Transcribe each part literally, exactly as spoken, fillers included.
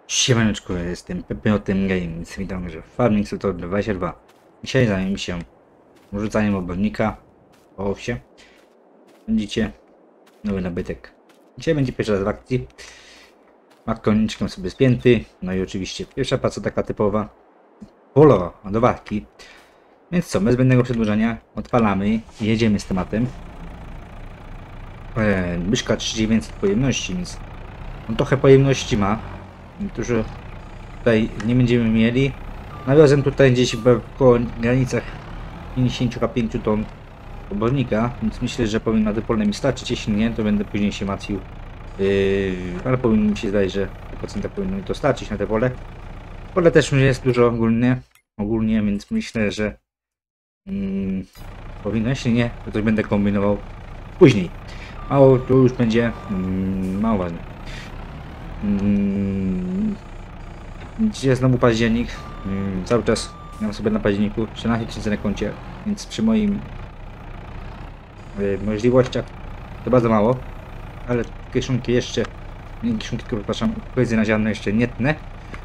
Siemaneczko, jestem Pepeotem Games. Witam, że Farming Simulator dwadzieścia dwa. Dzisiaj zajmiemy się rzucaniem obornika po owsie. Widzicie, nowy nabytek. Dzisiaj będzie pierwszy raz w akcji. Makoniczkiem sobie spięty. No i oczywiście pierwsza praca taka typowa. Polowa do walki. Więc co, bez zbędnego przedłużania odpalamy i jedziemy z tematem. Eee, Byszka trzydzieści dziewięć pojemności, więc on trochę pojemności ma. Dużo tutaj nie będziemy mieli. Nawiozłem tutaj gdzieś w około granicach pięćdziesiąt pięć ton obornika, więc myślę, że powinno na pole mi starczyć. Jeśli nie, to będę później się martwił. Yy, ale powinno mi się zdać, że w procentach powinno mi to starczyć na te pole. Pole też jest dużo ogólnie, ogólnie, więc myślę, że yy, powinno. Jeśli nie, to coś będę kombinował później. Mało to już będzie yy, mało ważne. Hmm. Dzisiaj znowu październik. Hmm. Cały czas mam sobie na październiku trzynaście tysięcy na koncie, więc przy moim y, możliwościach to bardzo mało, ale kieszonki jeszcze, nie kieszonki, tylko przepraszam, powiedzmy na ziarno jeszcze nie tnę.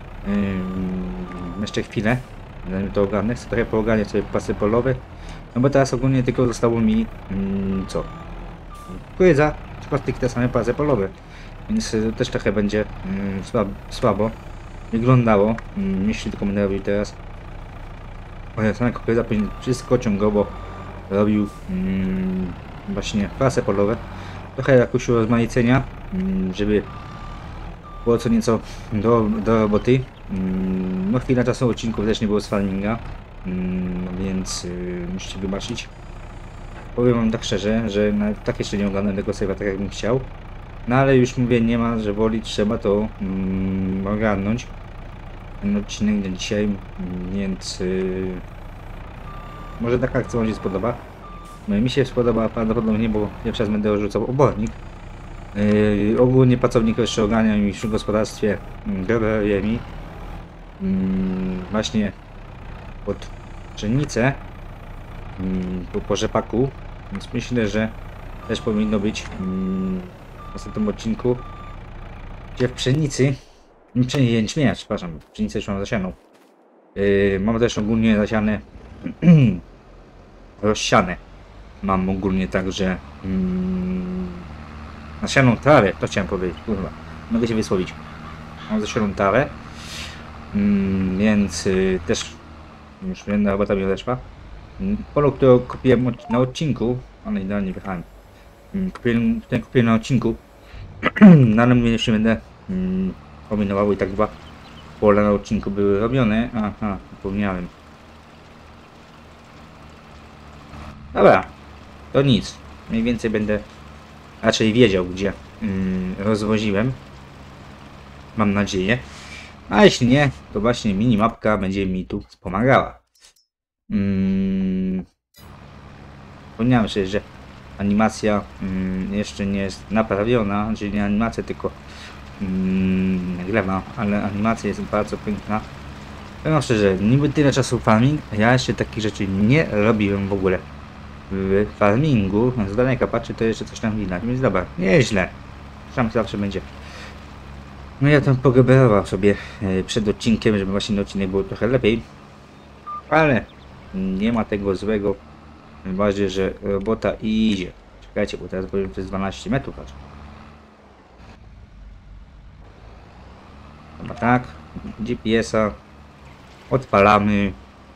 Yy, jeszcze chwilę, zanim to ogarnę, chcę trochę poogarniać sobie pasy polowe, no bo teraz ogólnie tylko zostało mi yy, co? Kukurydza, tylko te same pasy polowe. Więc też trochę będzie mm, słabo, słabo wyglądało, mm, jeśli tylko będę robił teraz. Sam kukurydza później wszystko ciągowo robił mm, właśnie prasy polowe. Trochę jakoś urozmaicenia, mm, żeby było co nieco do, do roboty. Mm, no chwila czasu odcinków też nie było z farminga, mm, więc yy, musicie wybaczyć. Powiem wam tak szczerze, że nawet tak jeszcze nie oglądam tego save'a tak jakbym chciał. No ale już mówię, nie ma, że woli, trzeba to mm, ogarnąć. Ten odcinek dzisiaj, mm, więc yy, może taka akcja wam się spodoba. No, mi się spodoba prawdopodobnie, bo pierwszy raz będę rzucał obornik. Yy, ogólnie pracowników jeszcze ogarniam już w gospodarstwie graberie mi. Yy, właśnie pod pszenicę, yy, po, po rzepaku, więc myślę, że też powinno być yy, w następnym odcinku, gdzie w pszenicy, nie jęczmienia, przepraszam, pszenicę już mam zasianą. Yy, mam też ogólnie zasiane rozsiane. Mam ogólnie także yy, nasianą trawę, to chciałem powiedzieć, kurwa, mogę się wysłowić. Mam zasianą trawę, yy, więc yy, też już jedna robota mi odeszła. Yy, polu, które kupiłem na odcinku, ale idealnie wyjechałem. Yy, kupiłem, ten kupiłem na odcinku. No ale mówię, jeszcze będę mm, kombinował i tak dwa pola na odcinku były robione. Aha, zapomniałem. Dobra, to nic. Mniej więcej będę raczej wiedział, gdzie mm, rozwoziłem. Mam nadzieję. A jeśli nie, to właśnie minimapka będzie mi tu wspomagała. Mm, Wspomniałem sobie, że animacja mm, jeszcze nie jest naprawiona, czyli nie animacja, tylko mm, gleba, ale animacja jest bardzo piękna. Powiem szczerze, niby tyle czasu farming, ja jeszcze takich rzeczy nie robiłem w ogóle w farmingu. Z daleka patrzę, to jeszcze coś tam widać, więc dobra, nieźle. Tam zawsze będzie. No ja tam pogeberował sobie przed odcinkiem, żeby właśnie na odcinek było trochę lepiej, ale nie ma tego złego. Ważne, że robota idzie. Czekajcie, bo teraz powiem, to jest dwanaście metrów. Aż. Chyba tak. G P S-a odpalamy.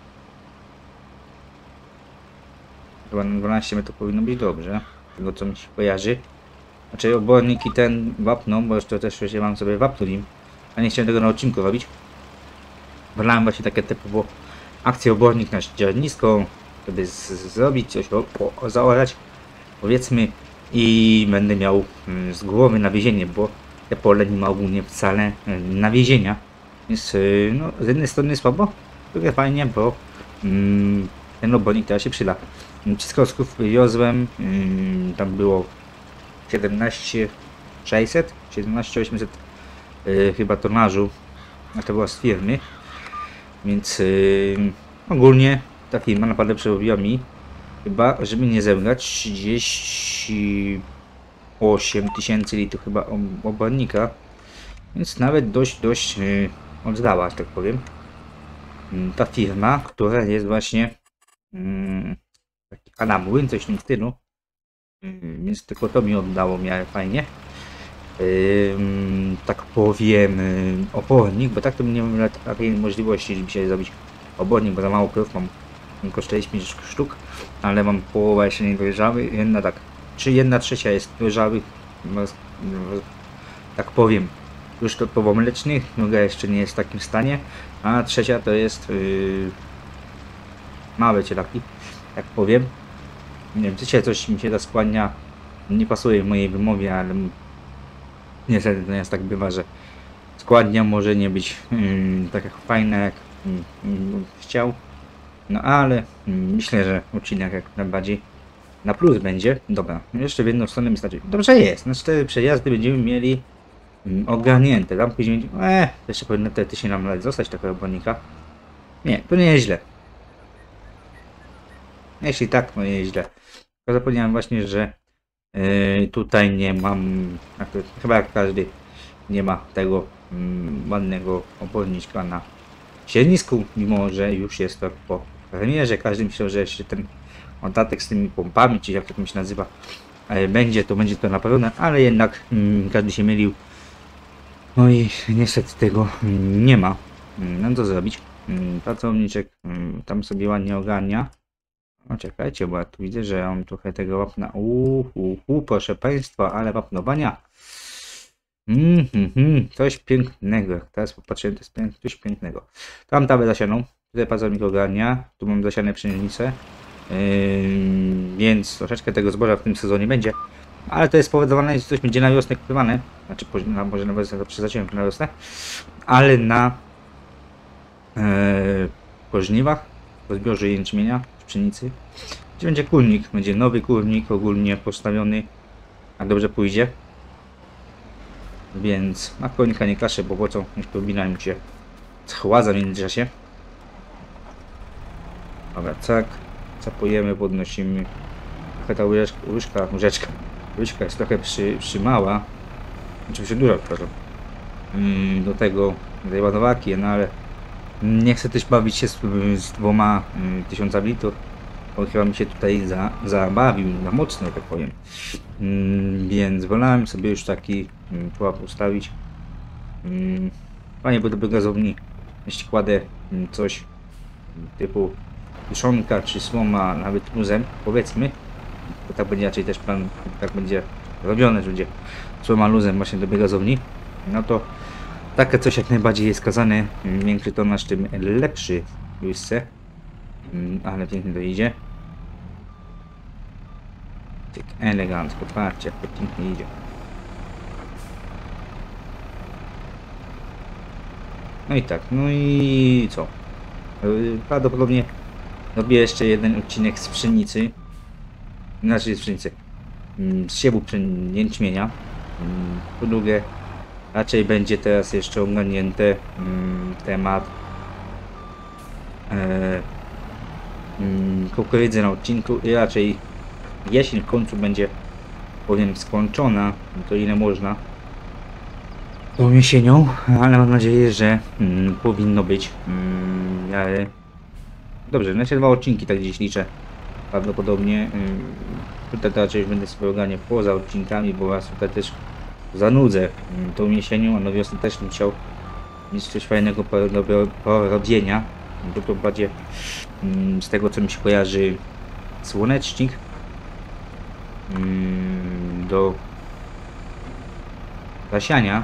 Chyba na dwanaście metrów powinno być dobrze. Tego co mi się kojarzy. Znaczy oborniki ten wapną, bo to też się mam sobie wapnuli. A nie chciałem tego na odcinku robić. Wolałem właśnie takie typowo akcję obornik na ziarnisko, żeby z, zrobić coś, o, o, zaorać, powiedzmy, i będę miał y, z głowy nawiezienie, bo te pole nie ma ogólnie wcale y, nawiezienia, więc y, no, z jednej strony słabo, z drugiej fajnie, bo y, ten obornik teraz się przyda. Wszystko wiozłem, y, tam było siedemnaście sześćset, siedemnaście osiemset y, chyba tonażu, a to była z firmy, więc y, ogólnie ta firma naprawdę przerobiła mi chyba, żeby nie zebrać, trzydzieści osiem tysięcy litrów chyba obornika. Więc nawet dość, dość yy, oddała, że tak powiem. Yy, ta firma, która jest właśnie yy, taki a la młyn, coś w tym stylu. Yy, więc tylko to mi oddało w miarę fajnie. Yy, tak powiem, yy, obornik, bo tak to nie mam takiej możliwości, żeby się zrobić obornik, bo za mało krów mam. Tylko czterdzieści sztuk, ale mam połowę jeszcze nie dojrzały. Jedna tak, czy jedna trzecia jest dojrzałych, no, no, tak powiem, już to powomlecznych, druga jeszcze nie jest w takim stanie, a trzecia to jest yy, małe cielaki, tak powiem. Nie wiem, dzisiaj coś mi się ta składnia nie pasuje w mojej wymowie, ale niestety to jest tak bywa, że składnia może nie być yy, tak jak fajna, jak yy, yy, chciał. No ale myślę, że odcinek jak najbardziej na plus będzie. Dobra, jeszcze w jedną stronę mi starczy. Dobrze jest, na cztery przejazdy będziemy mieli mm, ogarnięte. Tam później będzie... Eee, jeszcze powinno te tysiące nam nawet zostać takiego obornika. Nie, to nie jest źle. Jeśli tak, no nie jest źle. Tylko zapomniałem właśnie, że yy, tutaj nie mam... Jak to, chyba jak każdy nie ma tego mm, ładnego oborniczka na siernisku, mimo że już jest to po premierze. Każdy myślał, że jeszcze ten dodatek z tymi pompami, czy jak to się nazywa, będzie, to będzie to na pewno, ale jednak mm, każdy się mylił. No i niestety tego nie ma. No co zrobić? Pracowniczek tam sobie ładnie ogarnia. No czekajcie, bo ja tu widzę, że on trochę tego wapna. Uuu, proszę Państwa, ale wapnowania. Mm, mm, mm, coś pięknego. Teraz popatrzyłem, to jest pięk, coś pięknego. Tam tabę zasianą. Tutaj pracownik ogarnia. Tu mam zasiane pszenice. Yy, więc troszeczkę tego zboża w tym sezonie będzie. Ale to jest spowodowane, że coś będzie na wiosnę kupowane. Znaczy, na, może na wiosnę to przesadziłem na wiosnę. Ale na yy, po żniwach, po zbiorze jęczmienia, pszenicy, gdzie będzie kurnik. Będzie nowy kurnik ogólnie postawiony. Jak dobrze pójdzie. Więc na konika nie kaszę, bo po co? Niech turbina mu się schładza w międzyczasie. Dobra, tak. Capujemy, podnosimy. Trochę ta łyżeczka, łyżka, łyżeczka, łyżka jest trochę przy, przymała. Oczywiście dużo, przepraszam. Mm, do tego, do tej ładowarki, no ale nie chcę też bawić się z, z dwoma mm, tysiącami litrów. On chyba mi się tutaj za, zabawił na mocno, tak powiem. Mm, więc wolałem sobie już taki mm, pułap ustawić. Mm, fajnie, bo do gazowni, jeśli kładę mm, coś typu kiszonka czy słoma, nawet luzem, powiedzmy, to tak będzie raczej też plan, tak będzie robione, że będzie słoma luzem właśnie do gazowni, no to takie coś jak najbardziej jest skazane. Im większy tonaż, tym lepszy w łyżce, mm, ale pięknie to idzie. Tak elegancko, patrzcie jak to pięknie idzie. No i tak, no i co? Prawdopodobnie robię jeszcze jeden odcinek z pszenicy. Znaczy z pszenicy. Z siewu jęczmienia. Po drugie, raczej będzie teraz jeszcze ogarnięty temat e, kukurydzy na odcinku i raczej jesień w końcu będzie, powiem, skończona, to ile można tą jesienią, ale mam nadzieję, że mm, powinno być mm, ale... Dobrze, znaczy dwa odcinki tak gdzieś liczę prawdopodobnie. Mm, tutaj raczej będę sobie ogarniał poza odcinkami, bo was tutaj też zanudzę mm, tą jesienią, a na wiosnę też bym chciał mieć coś fajnego po, do porobienia. To to bardziej mm, z tego co mi się kojarzy słonecznik mm, do zasiania.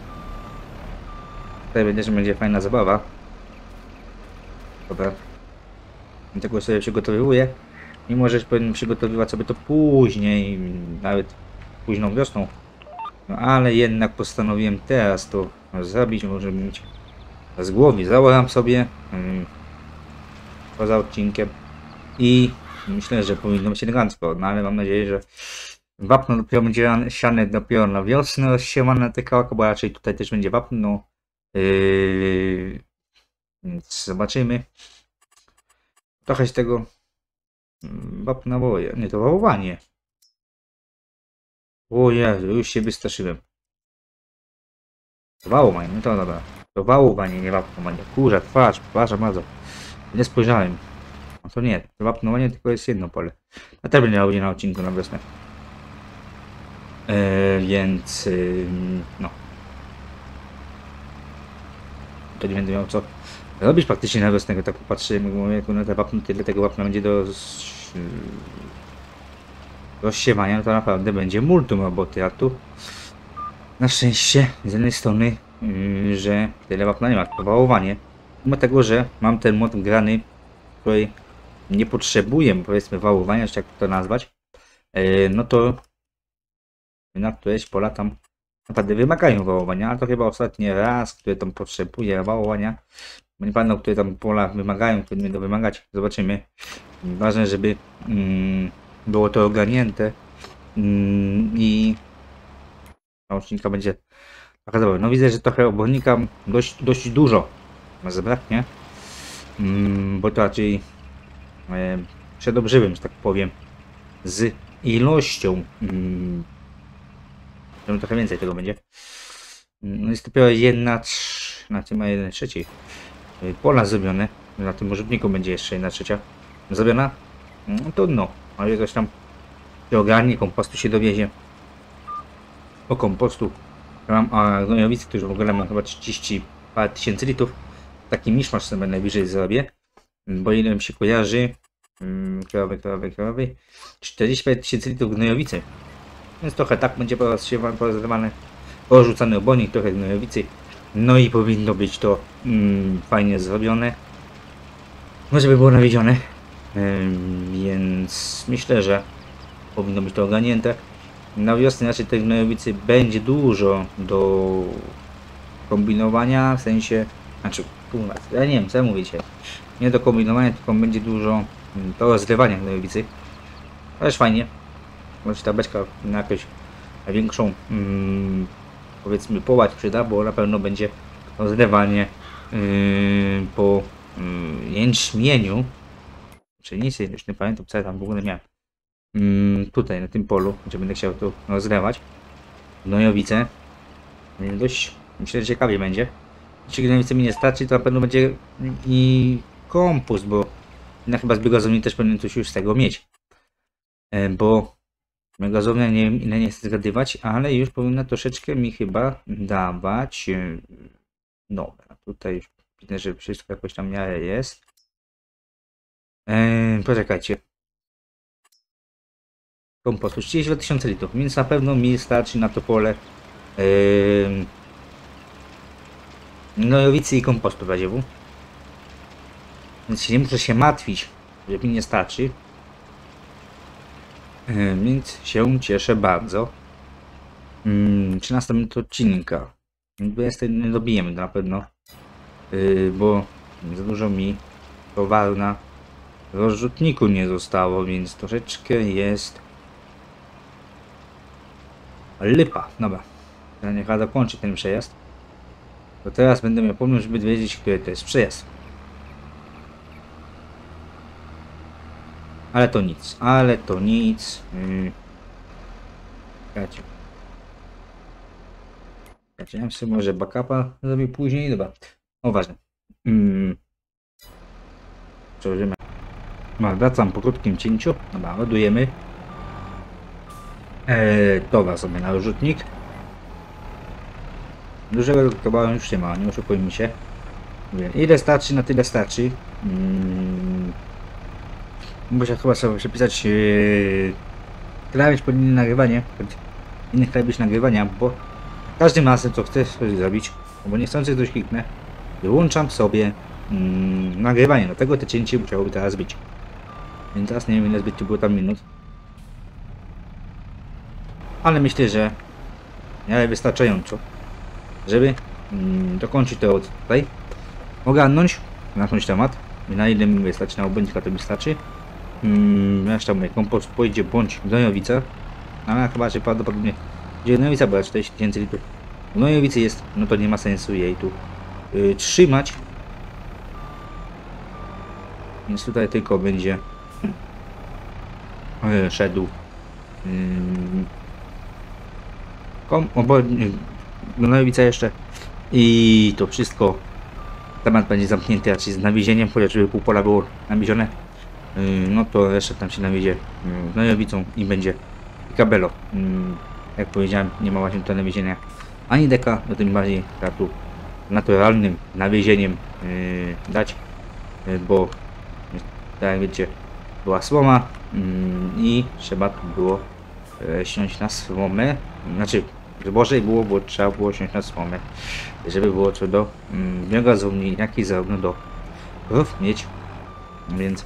Tutaj będzie, że będzie fajna zabawa. Dobra. Tego sobie przygotowuję. Mimo, że powinien przygotowywać sobie to później, nawet późną wiosną. No ale jednak postanowiłem teraz to zrobić, może mieć z głowy. Założam sobie um, poza odcinkiem i myślę, że powinno być elegancko. No ale mam nadzieję, że wapno dopiero będzie siane dopiero na wiosnę rozsiewane te kawałki, bo raczej tutaj też będzie wapno. Yy, więc zobaczymy. Trochę z tego wapna woje. Nie, to wołowanie. O Jezu, już się wystraszyłem. Wałowanie, no to dobra. To wałowanie, nie wapnowanie. Kurza, twarz, przepraszam bardzo. Nie spojrzałem. No to nie, to wapnowanie tylko jest jedno pole. A też będzie na odcinku na wiosnę. Eee, więc yy, no. To nie będę miał co robić praktycznie na wiosnę, tak popatrzymy, mówię, na te wapno, tyle tego wapna będzie do rozsiewania, to naprawdę będzie multum roboty, a tu na szczęście z jednej strony, yy, że tyle wapna nie ma, to wałowanie, mimo tego, że mam ten mod grany, który nie potrzebuję, powiedzmy, wałowania, czy jak to nazwać, yy, no to na któreś pola tam naprawdę wymagają wałowania, ale to chyba ostatni raz, który tam potrzebuje wałowania, bo nie pamiętam, które tam pola wymagają, które będą wymagać, zobaczymy. Ważne, żeby mm, było to ogarnięte mm, i naucznika będzie pokazywał. No widzę, że trochę obornika dość, dość dużo ma zabraknie, mm, bo to raczej e, przedobrzywym, że tak powiem, z ilością. Mm, trochę więcej tego będzie. No jest dopiero jedna, na tym ma jeden trzeci pola zrobione. Na tym użytniku będzie jeszcze jedna trzecia zrobiona. No to no, ale coś tam się ogarnie, kompostu się dowiezie. O kompostu mam a gnojowicy, którzy w ogóle ma chyba trzydzieści parę tysięcy litrów. Taki miszmasz sobie najwyżej zrobię, bo ile mi się kojarzy, krowy, krowy, krowy, czterdzieści parę tysięcy litrów gnojowicy. Więc trochę tak będzie porozrywane, porzucany obornik, trochę gnojowicy. No i powinno być to mm, fajnie zrobione. No żeby było nawiedzione. Ym, więc myślę, że powinno być to ogarnięte. Na wiosnę raczej tej gnojowicy będzie dużo do kombinowania, w sensie, znaczy, kurwa, ja nie wiem co mówicie. Nie do kombinowania, tylko będzie dużo do rozlewania gnojowicy. Też fajnie. Może ta beczka na jakąś większą, mm, powiedzmy, połać przyda, bo na pewno będzie rozlewanie yy, po yy, jęczmieniu. Czyli nic, już nie pamiętam co ja tam w ogóle miałem. Yy, tutaj na tym polu, gdzie będę chciał to rozlewać gnojowice. Więc dość, myślę, że ciekawie będzie. Jeśli gnojowice mi nie starczy, to na pewno będzie i kompost, bo na chyba z biogazowni też powinien coś już z tego mieć. Yy, bo biogazownia, nie wiem ile nie chcę zgadywać, ale już powinna troszeczkę mi chyba dawać. No, tutaj już widzę, że wszystko jakoś tam miarę jest. Eee, poczekajcie. Kompostu trzydzieści dwa tysiące litrów, więc na pewno mi starczy na to pole eee, gnojowicy i kompostu w razie W. Więc nie muszę się martwić, że mi nie starczy. Więc się cieszę bardzo. Hmm, trzynaста minut odcinka. dwudziestej nie dobijemy to na pewno. Yy, bo za dużo mi towaru na rozrzutniku nie zostało, więc troszeczkę jest lipa. Dobra. Ja niech dokończy ten przejazd. To teraz będę miał pomysł, żeby wiedzieć, który to jest przejazd. Ale to nic, ale to nic. Yy. Czekajcie. Ja wiem sobie może backupa zrobię później, dobra. O, ważne. Yy. Przełożymy. No, wracam po krótkim cięciu. Dobra, ładujemy. Eee, towar sobie na rozrzutnik. Dużego towaru już nie ma, nie oszukujmy się. Ile starczy, na tyle starczy. Yy. Muszę chyba sobie przepisać yy, klawisz pod inne nagrywanie, pod innych klawisz nagrywania, bo każdym razem co chcę sobie zrobić, bo niechcący coś kliknę, wyłączam sobie yy, nagrywanie, do tego te cięcie musiałoby teraz być. Więc teraz nie wiem ile zbyt było tam minut. Ale myślę, że miałem wystarczająco, żeby yy, dokończyć to od tutaj, ogarnąć, zamknąć temat, na ile mi wystarczy, na obojnika to wystarczy. Hmm, reszta mój kompost pójdzie bądź gnojowica, ale chyba, że prawdopodobnie gdzie gnojowica była czterdzieści tysięcy litrów gnojowicy jest, no to nie ma sensu jej tu yy, trzymać, więc tutaj tylko będzie yy, szedł yy, kom, obornik, do Nojowica jeszcze. I to wszystko. Temat będzie zamknięty raczej z nawiezieniem, chociaż żeby pół pola było nawiezione. Yy, no to jeszcze tam się nawiezie yy, Nojowicą i będzie kabelo. Yy, jak powiedziałem, nie ma właśnie to nawiezienia ani deka, no tym bardziej trzeba tu naturalnym nawiezieniem yy, dać, yy, bo tak jak wiecie, była słoma yy, i trzeba tu było yy, siąść na słomę, znaczy zboże było, bo trzeba było siąść na słomę, żeby było co do yy, biogazowni, jak i zarówno do krów mieć, więc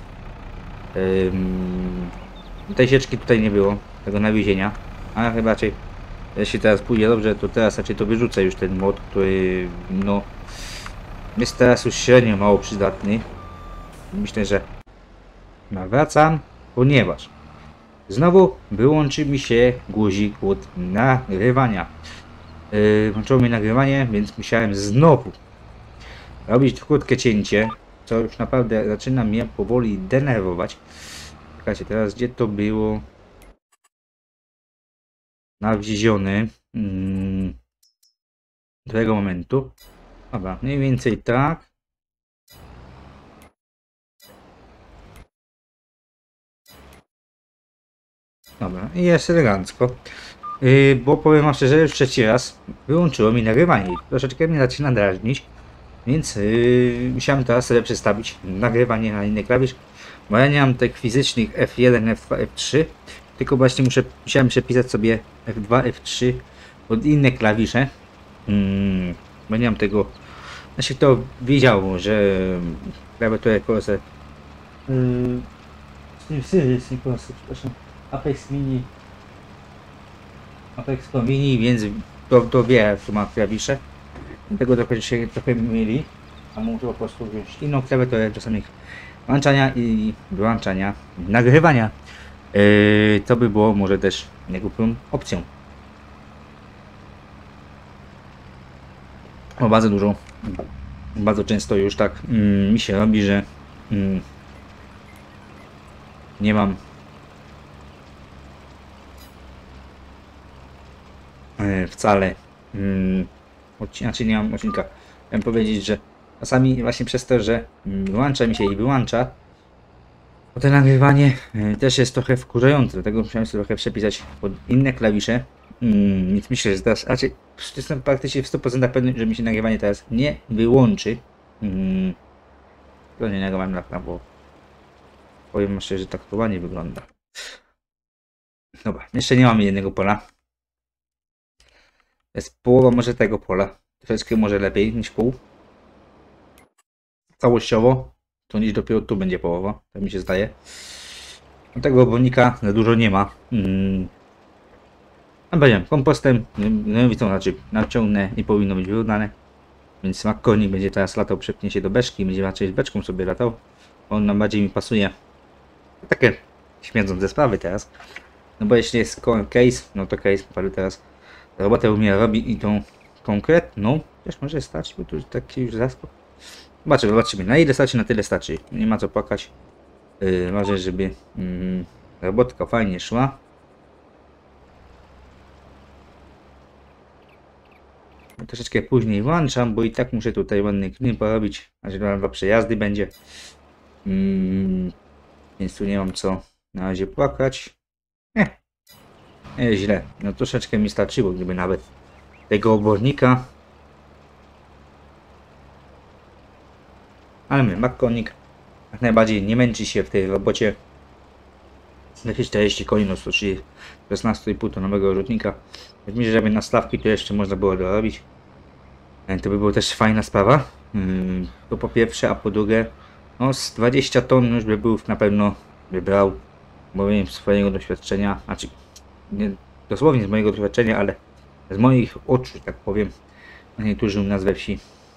yy, tej sieczki tutaj nie było, tego nawiezienia, a chyba raczej jeśli teraz pójdzie dobrze, to teraz raczej to wyrzucę już ten mod, który no jest teraz już średnio mało przydatny. Myślę, że nawracam, ponieważ znowu wyłączy mi się guzik od nagrywania. Yy, włączyło mi nagrywanie, więc musiałem znowu robić krótkie cięcie, co już naprawdę zaczyna mnie powoli denerwować. Czekajcie, teraz gdzie to było? Nawieziony hmm, do tego momentu. Dobra, mniej więcej tak. Dobra, i jest elegancko. Yy, bo powiem wam szczerze, już trzeci raz wyłączyło mi nagrywanie. Troszeczkę mnie zaczyna drażnić, więc yy, musiałem teraz sobie przestawić nagrywanie na inny klawisz. Bo ja nie mam tych fizycznych F jeden, F dwa, F trzy, tylko właśnie muszę, musiałem przepisać sobie F dwa, F trzy pod inne klawisze. Hmm, bo nie mam tego. Znaczy to wiedziało, że klawiaturę Corsair yy, Series, nie Corsair, przepraszam, Apex Mini Apex Pro Mini, więc to, to wie, co ma klawisze. Dlatego trochę się trochę mieli, a muszę po prostu wziąć inną klawiaturę do samych włączania i wyłączania, nagrywania. Yy, to by było może też niegłupią opcją. O, bardzo dużo, bardzo często już tak mm, mi się robi, że mm, nie mam yy, wcale yy, odcinka, znaczy nie mam odcinka. Chciałem powiedzieć, że czasami właśnie przez to, że wyłącza mi się i wyłącza, to to nagrywanie yy, też jest trochę wkurzające, dlatego musiałem sobie trochę przepisać pod inne klawisze. Hmm, więc myślę, że teraz raczej jestem praktycznie w stu procentach pewny, że mi się nagrywanie teraz nie wyłączy. Hmm, to nie nagrywam na prawo. Powiem szczerze, że tak to ładnie wygląda. Dobra, jeszcze nie mamy jednego pola. Jest połowa może tego pola. Troszeczkę może lepiej niż pół. Całościowo to niż dopiero tu będzie połowa, tak mi się zdaje. Tego obornika za dużo nie ma. Hmm. No powiedziałem, kompostem, nowicą znaczy naciągnę i powinno być wyrównane. Więc makkonik będzie teraz latał, przepnie się do beczki, będzie raczej z beczką sobie latał. On nam bardziej mi pasuje. Takie śmierdzące sprawy teraz. No bo jeśli jest case, no to case parę teraz robotę umie robi i tą konkretną, też może stać, bo tu już taki już zaskok. Zobaczymy, zobaczymy. Na ile starczy, na tyle starczy. Nie ma co płakać. Yy, ważne, żeby yy, robotka fajnie szła. Troszeczkę później włączam, bo i tak muszę tutaj ładny klin porobić, aż dwa przejazdy będzie. Mm, więc tu nie mam co na razie płakać. Nie, nie źle. No troszeczkę mi starczyło, gdyby nawet tego obornika. Ale my, makkonik jak najbardziej nie męczy się w tej robocie. Jakieś czterdzieści koni, no szesnaście i pół tonowego rzutnika. Myślę, że żeby nastawki to jeszcze można było dorobić. To by była też fajna sprawa. To po pierwsze, a po drugie, no z dwadzieścia ton już by był na pewno wybrał, bo wiem z swojego doświadczenia, znaczy nie dosłownie z mojego doświadczenia, ale z moich oczu, tak powiem, niektórzy u nas we wsi,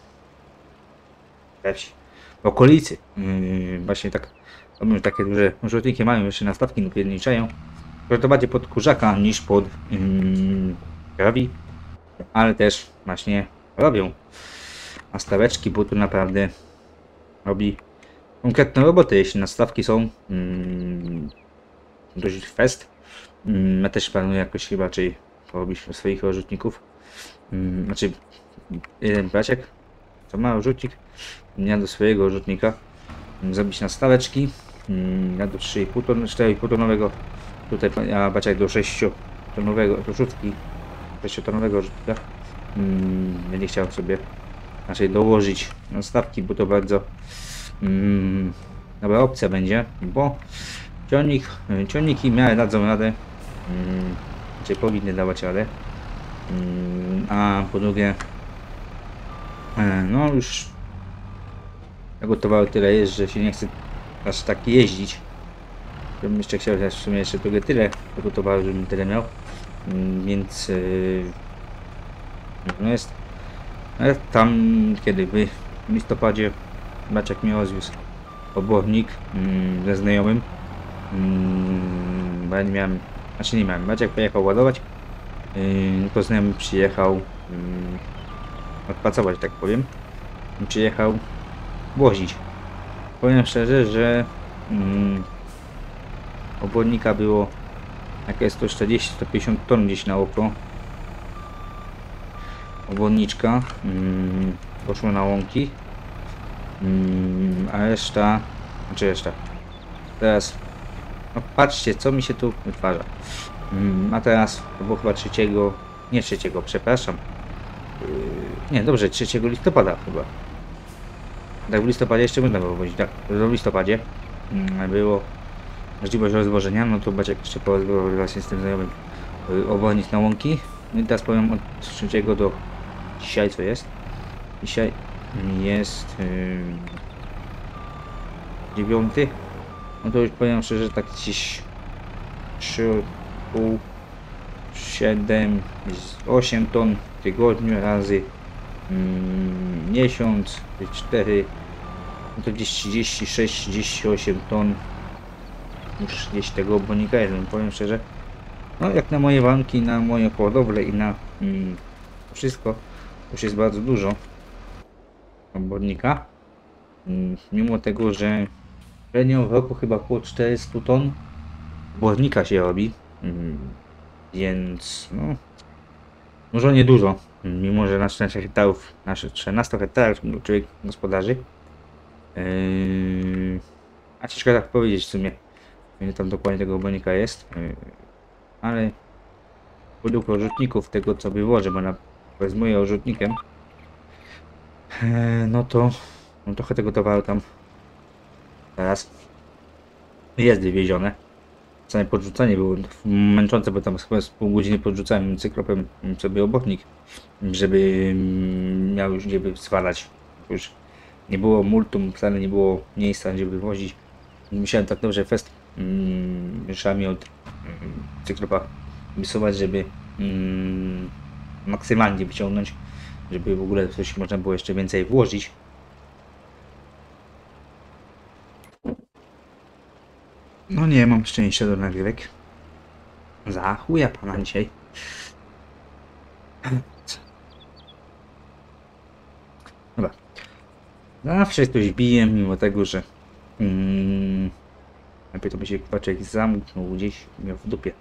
we wsi, w okolicy, yy, właśnie tak, robią takie duże rzutniki, mają jeszcze nastawki, no pierniczają. To bardziej pod kurzaka niż pod yy, grawi, ale też właśnie robią nastaweczki, bo tu naprawdę robi konkretną robotę, jeśli nastawki są yy, dość fest. Yy, ja też planuję jakoś chyba raczej porobić swoich rzutników. Mm, znaczy, jeden braciak, co ma rzutnik, ja do swojego rzutnika mm, zrobić na staweczki. Mm, ja do trzy i pół ton, cztery i pół tonowego, tutaj a braciak do sześć tonowego, do rzutki, sześć tonowego rzutnika. Mm, będzie chciał sobie raczej dołożyć na stawki, bo to bardzo mm, dobra opcja będzie, bo ciągnik, ciągniki w miarę dadzą radę, mm, czyli powinny dawać radę, mm, a po drugie e, no już tego towaru tyle jest, że się nie chce aż tak jeździć. Bym jeszcze chciał w sumie jeszcze trochę tyle tego towaru, żebym tyle miał, mm, więc yy, no jest ale tam kiedy by w listopadzie Baciak mnie rozwiózł obornik mm, ze znajomym, mm, bo ja nie miałem, znaczy nie miałem, Baciak pojechał ładować, yy, to znajomy przyjechał yy, odpracować, tak powiem, i przyjechał wozić. Powiem szczerze, że yy, obornika było jakieś sto czterdzieści do stu pięćdziesięciu ton gdzieś na oko. Obwodniczka mm, poszło na łąki, mm, a reszta, znaczy reszta, teraz, no patrzcie co mi się tu wytwarza, mm, a teraz, to było chyba trzeciego, nie trzeciego, przepraszam, yy, nie, dobrze, trzeciego listopada chyba, tak w listopadzie jeszcze można było wozić, tak, w listopadzie mm, było możliwość rozwożenia, no to Baciak jeszcze porozwożał właśnie z tym znajomym yy, obwodnic na łąki, no i teraz powiem od trzeciego do dzisiaj co jest? Dzisiaj jest yy, dziewiąty. No to już powiem szczerze, tak gdzieś trzy i pół, siedem, osiem ton w tygodniu razy yy, miesiąc, cztery, no to gdzieś trzydzieści sześć trzydzieści osiem ton już gdzieś tego obwodnika jest. Powiem szczerze, no jak na moje warunki, na moje hodowle i na yy, wszystko już jest bardzo dużo obwodnika, mimo tego, że średnio w roku chyba około czterystu ton obwodnika się robi, więc no może nie dużo, mimo że na trzynaście hektarów, nasze trzynaście hektarów człowiek gospodarzy, yy, a ciężko tak powiedzieć w sumie, ile tam dokładnie tego obwodnika jest, yy, ale według rzutników tego co wywożę, bo na wezmuję orzutnikiem, eee, no to no trochę tego towaru tam teraz jest wywiezione. Same podrzucanie było męczące, bo tam z pół godziny podrzucałem cyklopem sobie obwodnik, żeby miał już gdzie by zwalać. Już nie było multum, wcale nie było miejsca gdzie wywozić. Musiałem tak dobrze fest rzeczami od cyklopa wysuwać, żeby mm, maksymalnie wyciągnąć, żeby w ogóle coś można było jeszcze więcej włożyć. No nie mam szczęścia do nagrywek. Za chuja pana dzisiaj. Dobra. Zawsze ktoś bije, mimo tego, że mm, najpierw to by się Baciak zamknął gdzieś, miał w dupie.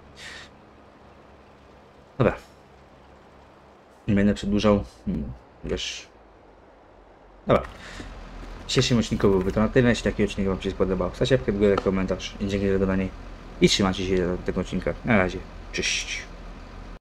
Dobra. Nie będę przedłużał, wiesz. Dobra. W dzisiejszym odcinku byłby to na tyle. Jeśli taki odcinek wam się spodobał, stawcie łapkę w górę, komentarz i dzięki za oglądanie. I trzymajcie się do tego odcinka. Na razie. Cześć.